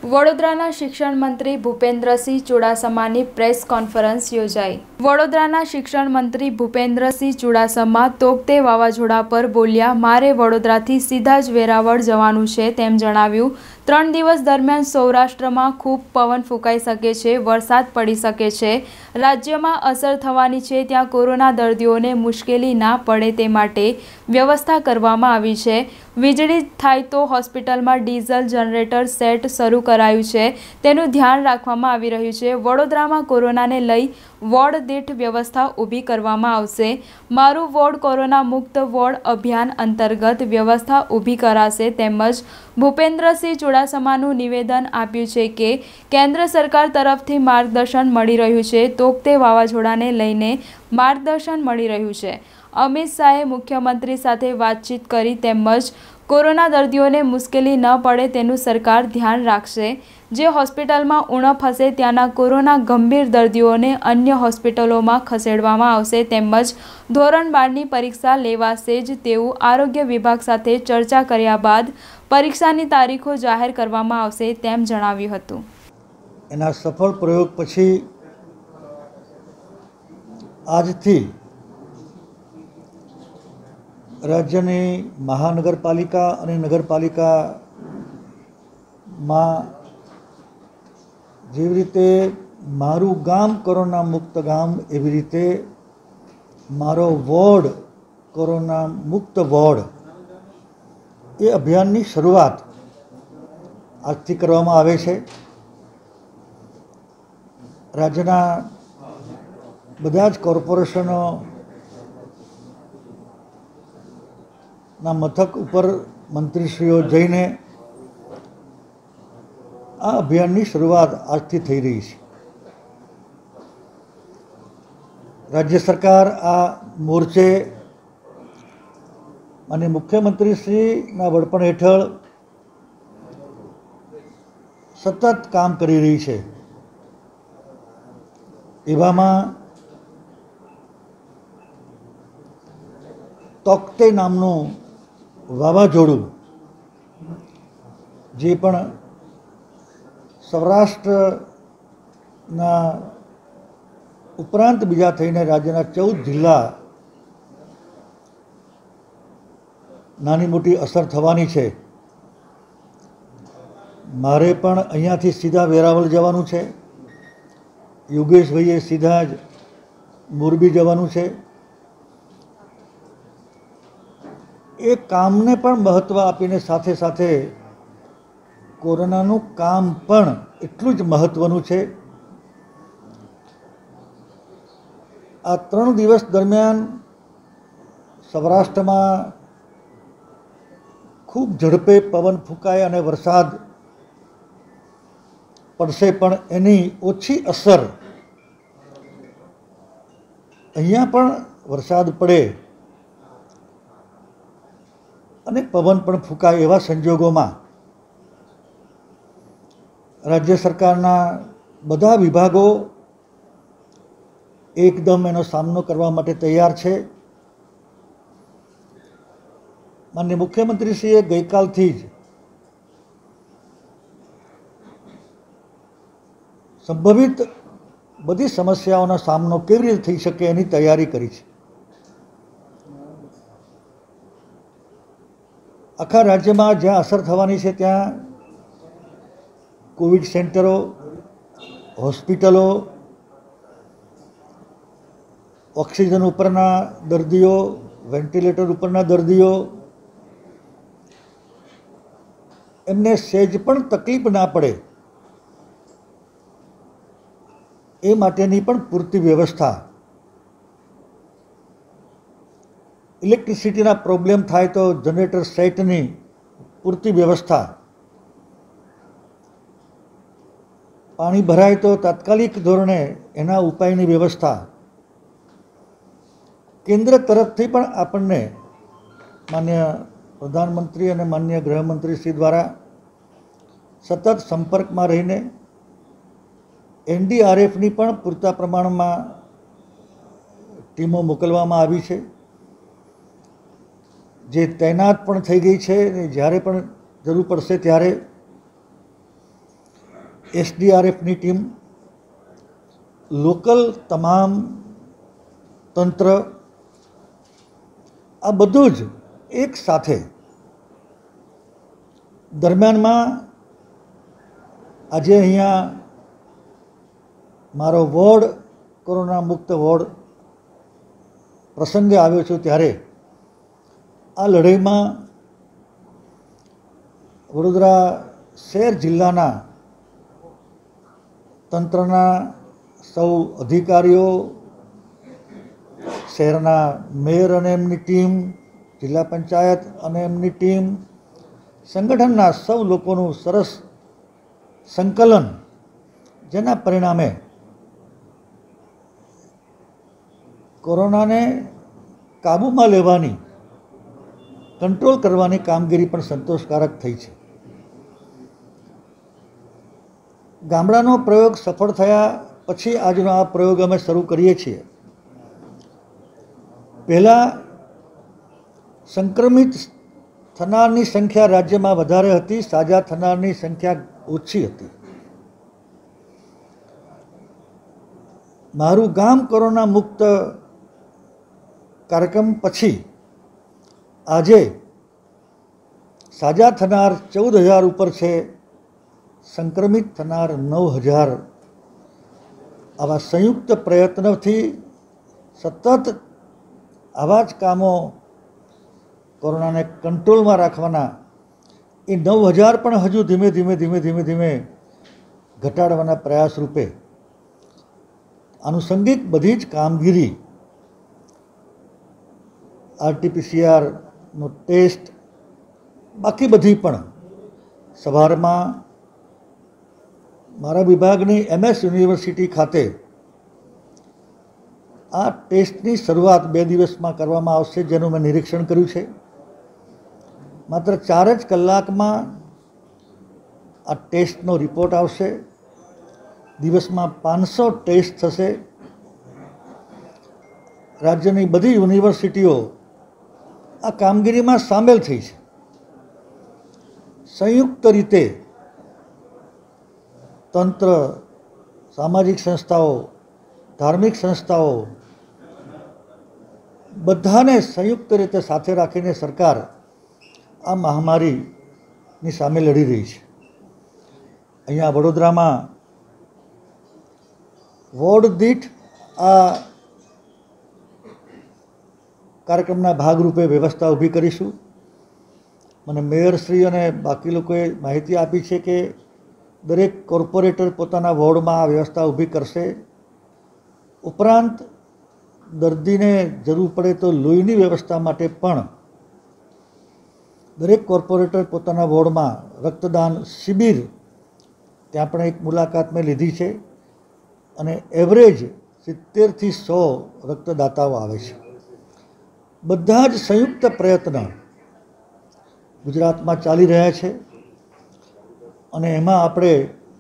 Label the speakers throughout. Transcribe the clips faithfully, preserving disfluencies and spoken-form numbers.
Speaker 1: વડોદરાના શિક્ષણ મંત્રી ભૂપેન્દ્રસિંહ ચુડાસમાની પ્રેસ કોન્ફરન્સ યોજાઈ। વડોદરાના શિક્ષણ મંત્રી ભૂપેન્દ્રસિંહ ચુડાસમા તોકતે વાવાઝોડા પર બોલ્યા, મારે વડોદરાથી સીધા જ વેરાવળ જવાનું છે તેમ જણાવ્યું। ત્રણ દિવસ દરમિયાન સૌરાષ્ટ્રમાં ખૂબ પવન ફૂંકાઈ શકે છે, વરસાદ પડી શકે છે, રાજ્યમાં અસર થવાની છે, ત્યાં કોરોના દર્દીઓને મુશ્કેલી ના પડે તે માટે વ્યવસ્થા કરવામાં આવી છે। વીજળી થાય તો હોસ્પિટલમાં ડીઝલ જનરેટર સેટ શરૂ કરાયું છે, તેનું ધ્યાન રાખવામાં આવી રહ્યું છે। વડોદરામાં કોરોનાને લઈ વોર્ડ દીઠ વ્યવસ્થા ઊભી કરવામાં આવશે। મારું વોર્ડ કોરોના મુક્ત વોર્ડ અભિયાન અંતર્ગત વ્યવસ્થા ઊભી કરાશે। તેમજ ભૂપેન્દ્રસિંહ ચુડાસમાનું નિવેદન આપ્યું છે કે કેન્દ્ર સરકાર તરફથી માર્ગદર્શન મળી રહ્યું છે, તોકતે વાવાઝોડાને લઈને માર્ગદર્શન મળી રહ્યું છે। અમિત શાહે મુખ્યમંત્રી સાથે વાતચીત કરી તેમજ કોરોના દર્દીઓને મુશ્કેલી ન પડે તેનું સરકાર ધ્યાન રાખશે। જે હોસ્પિટલમાં ઉણપ હશે ત્યાંના કોરોના ગંભીર દર્દીઓને અન્ય હોસ્પિટલોમાં ખસેડવામાં આવશે તેમજ ધોરણ બારની પરીક્ષા લેવાશે જ તેવું આરોગ્ય વિભાગ સાથે ચર્ચા કર્યા બાદ પરીક્ષાની તારીખો જાહેર કરવામાં આવશે તેમ જણાવ્યું હતું।
Speaker 2: એના સફળ પ્રયોગ પછી આજથી રાજ્યની મહાનગરપાલિકા અને નગરપાલિકામાં જેવી રીતે મારું ગામ કોરોના મુક્ત ગામ એવી રીતે મારો વોર્ડ કોરોના મુક્ત વોર્ડ એ અભિયાનની શરૂઆત આજથી કરવામાં આવે છે। રાજ્યના બધા જ કોર્પોરેશનો ના મથક ઉપર મંત્રીશ્રીઓ જઈને આ અભિયાનની શરૂઆત આજથી થઈ રહી છે। રાજ્ય સરકાર આ મોરચે અને મુખ્યમંત્રીશ્રીના વડપણ હેઠળ સતત કામ કરી રહી છે। એવામાં તોકતે નામનું વાવાઝોડું જે પણ સૌરાષ્ટ્રના ઉપરાંત બીજા થઈને રાજ્યના ચૌદ જિલ્લા નાની મોટી અસર થવાની છે। મારે પણ અહીંયાથી સીધા વેરાવળ જવાનું છે, યોગેશભાઈએ સીધા જ મોરબી જવાનું છે। એ કામને પણ મહત્ત્વ આપીને સાથે સાથે કોરોનાનું કામ પણ એટલું જ મહત્ત્વનું છે। આ ત્રણ દિવસ દરમિયાન સૌરાષ્ટ્રમાં ખૂબ ઝડપે પવન ફૂંકાય અને વરસાદ પડશે, પણ એની ઓછી અસર અહીંયા પણ વરસાદ પડે અને પવન પણ ફૂંકાય એવા સંજોગોમાં રાજ્ય સરકારના બધા વિભાગો એકદમ એનો સામનો કરવા માટે તૈયાર છે। માનનીય મુખ્યમંત્રીશ્રીએ ગઈકાલથી જ સંભવિત બધી સમસ્યાઓનો સામનો કેવી રીતે થઈ શકે એની તૈયારી કરી છે। આખા રાજ્યમાં જ્યાં અસર થવાની છે ત્યાં કોવિડ સેન્ટરો, હોસ્પિટલો, ઓક્સિજન ઉપરના દર્દીઓ, વેન્ટિલેટર ઉપરના દર્દીઓ, એમને સહેજ પણ તકલીફ ના પડે એ માટેની પણ પૂરતી વ્યવસ્થા, ઇલેક્ટ્રિસિટીના પ્રોબ્લેમ થાય તો જનરેટર સેટની પૂરતી વ્યવસ્થા, પાણી ભરાય તો તાત્કાલિક ધોરણે એના ઉપાયની વ્યવસ્થા કેન્દ્ર તરફથી પણ આપણને માન્ય પ્રધાનમંત્રી અને માન્ય ગૃહમંત્રીશ્રી દ્વારા સતત સંપર્કમાં રહીને એનડીઆરએફની પણ પૂરતા પ્રમાણમાં ટીમો મોકલવામાં આવી છે, જે તૈનાત પણ થઈ ગઈ છે। જ્યારે પણ જરૂર પડશે ત્યારે એસડીઆરએફની ટીમ, લોકલ તમામ તંત્ર, આ બધું જ એક સાથે દરમિયાનમાં આજે અહીંયા મારો વોર્ડ કોરોના મુક્ત વોર્ડ પ્રસંગે આવ્યો છું ત્યારે આ લડાઈમાં વડોદરા શહેર જિલ્લાના તંત્રના સૌ અધિકારીઓ, શહેરના મેયર અને એમની ટીમ, જિલ્લા પંચાયત અને એમની ટીમ, સંગઠનના સૌ લોકોનું સરસ સંકલન, જેના પરિણામે કોરોનાને કાબૂમાં લેવાની, કંટ્રોલ કરવાની કામગીરી પણ સંતોષકારક થઈ છે. ગામડાનો પ્રયોગ સફળ થયા પછી આજનો આ પ્રયોગ અમે શરૂ કરીએ છીએ. પહેલાં સંક્રમિત થનારની સંખ્યા રાજ્યમાં વધારે હતી, સાજા થનારની સંખ્યા ઓછી હતી. મારું ગામ કોરોના મુક્ત કાર્યક્રમ પછી આજે સાજા થનાર ચૌદ હજાર ઉપર છે, સંક્રમિત થનાર નવ હજાર. આવા સંયુક્ત પ્રયત્નોથી સતત આવા જ કામો કોરોનાને કંટ્રોલમાં રાખવાના, એ નવ હજાર પણ હજુ ધીમે ધીમે ધીમે ધીમે ધીમે ઘટાડવાના પ્રયાસ રૂપે આનુષંગિક બધી જ કામગીરી, આરટીપીસીઆરનો ટેસ્ટ, બાકી બધી પણ સવારમાં મારા વિભાગની એમએસ યુનિવર્સિટી ખાતે આ ટેસ્ટની શરૂઆત બે દિવસમાં કરવામાં આવશે, જેનું મેં નિરીક્ષણ કર્યું છે. માત્ર ચાર જ કલાકમાં આ ટેસ્ટનો રિપોર્ટ આવશે. દિવસમાં પાંચસો ટેસ્ટ થશે. રાજ્યની બધી યુનિવર્સિટીઓ આ કામગીરીમાં સામેલ થઈ છે. સંયુક્ત રીતે તંત્ર, સામાજિક સંસ્થાઓ, ધાર્મિક સંસ્થાઓ, બધાને સંયુક્ત રીતે સાથે રાખીને સરકાર આ મહામારીની સામે લડી રહી છે. અહીંયા વડોદરામાં વોર્ડ દીઠ આ કાર્યક્રમના ભાગરૂપે વ્યવસ્થા ઊભી કરીશું. મને મેયરશ્રી અને બાકી લોકોએ માહિતી આપી છે કે દરેક કોર્પોરેટર પોતાના વોર્ડમાં આ વ્યવસ્થા ઊભી કરશે. ઉપરાંત દર્દીને જરૂર પડે તો લોહીની વ્યવસ્થા માટે પણ દરેક કોર્પોરેટર પોતાના વોર્ડમાં રક્તદાન શિબિર, ત્યાં પણ એક મુલાકાત મેં લીધી છે, અને એવરેજ સિત્તેરથી સો રક્તદાતાઓ આવે છે. બધા જ સંયુક્ત પ્રયત્ન ગુજરાતમાં ચાલી રહ્યા છે અને એમાં આપણે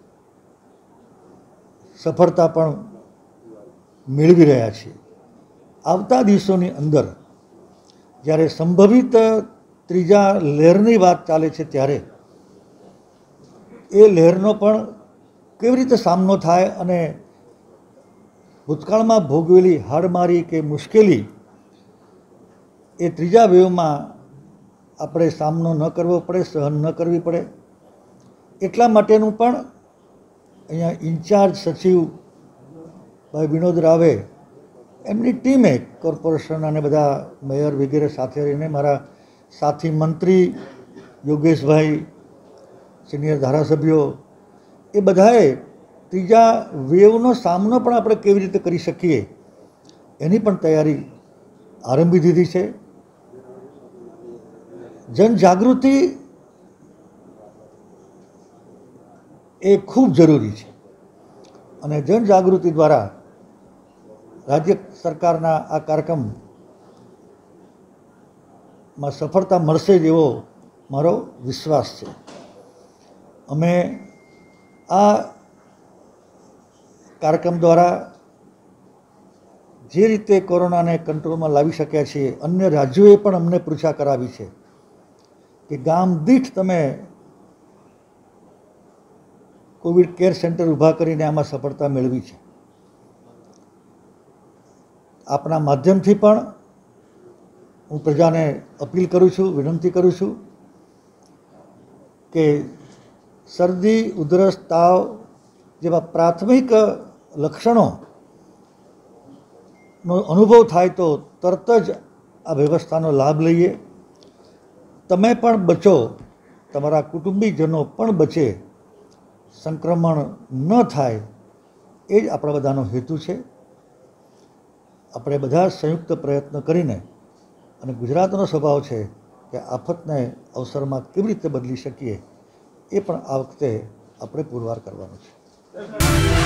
Speaker 2: સફળતા પણ મેળવી રહ્યા છીએ. આવતા દિવસોની અંદર જ્યારે સંભવિત ત્રીજા લહેરની વાત ચાલે છે ત્યારે એ લહેરનો પણ કેવી રીતે સામનો થાય અને ભૂતકાળમાં ભોગવેલી હાડમારી કે મુશ્કેલી એ ત્રીજા વેવમાં આપણે સામનો ન કરવો પડે, સહન ન કરવી પડે, એટલા માટેનું પણ અહીંયા ઇન્ચાર્જ સચિવ ભાઈ વિનોદ રાવે, એમની ટીમે, કોર્પોરેશન અને બધા મેયર વગેરે સાથે રહીને, મારા સાથી મંત્રી યોગેશભાઈ, સિનિયર ધારાસભ્યો, એ બધાએ ત્રીજા વેવનો સામનો પણ આપણે કેવી રીતે કરી શકીએ એની પણ તૈયારી આરંભી દીધી છે. જનજાગૃતિ એ ખૂબ જરૂરી છે અને જનજાગૃતિ દ્વારા રાજ્ય સરકારના આ કાર્યક્રમમાં સફળતા મળશે જેવો મારો વિશ્વાસ છે. અમે આ કાર્યક્રમ દ્વારા જે રીતે કોરોનાને કંટ્રોલમાં લાવી શક્યા છીએ, અન્ય રાજ્યોએ પણ અમને પૃચ્છા કરાવી છે કે ગામ દીઠ તમે કોવિડ કેર સેન્ટર ઊભા કરીને આમાં સફળતા મેળવી છે। આપના માધ્યમથી પણ હું પ્રજાને અપીલ કરું છું, વિનંતી કરું છું કે શરદી, ઉધરસ, તાવ જેવા પ્રાથમિક લક્ષણોનો અનુભવ થાય તો તરત જ આ વ્યવસ્થાનો લાભ લઈએ। તમે પણ બચો, તમારા કુટુંબીજનો પણ બચે, સંક્રમણ ન થાય, એ જ આપણા બધાનો હેતુ છે। આપણે બધા સંયુક્ત પ્રયત્ન કરીને, અને ગુજરાતનો સ્વભાવ છે કે આફતને અવસરમાં કેવી રીતે બદલી શકીએ, એ પણ આ વખતે આપણે પુરવાર કરવાનું છે।